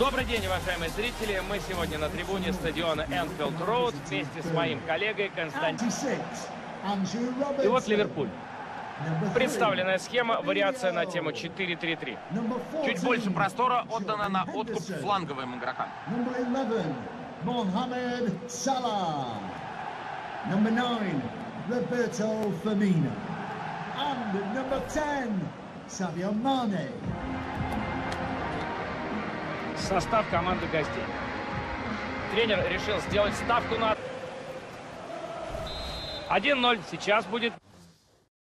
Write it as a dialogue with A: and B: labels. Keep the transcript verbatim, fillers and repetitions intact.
A: Добрый день, уважаемые зрители. Мы сегодня на трибуне стадиона Энфилд Роуд вместе с моим коллегой Константином. И вот Ливерпуль. Представленная схема, вариация на тему четыре три три.
B: Чуть больше простора отдано на откуп фланговым игрокам.
C: Mohamed Salah. Number nine, Roberto Firmino. And number ten, Sadio Mane.
A: Состав команды гостей. Тренер решил сделать ставку на один ноль. Сейчас будет...